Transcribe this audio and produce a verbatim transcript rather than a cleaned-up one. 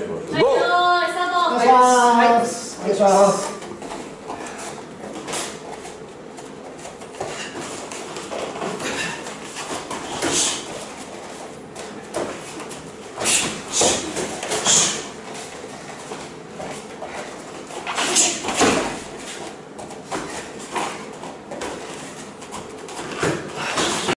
します。 はい、よーい、スタート。 お願いします。お願いします。